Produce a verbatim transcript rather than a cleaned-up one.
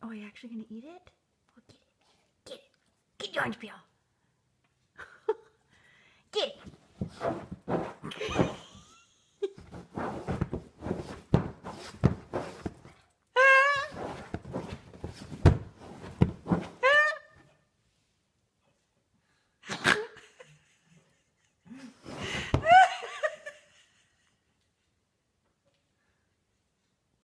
Oh, are you actually gonna eat it? Oh, get it. Get it. Get the orange peel.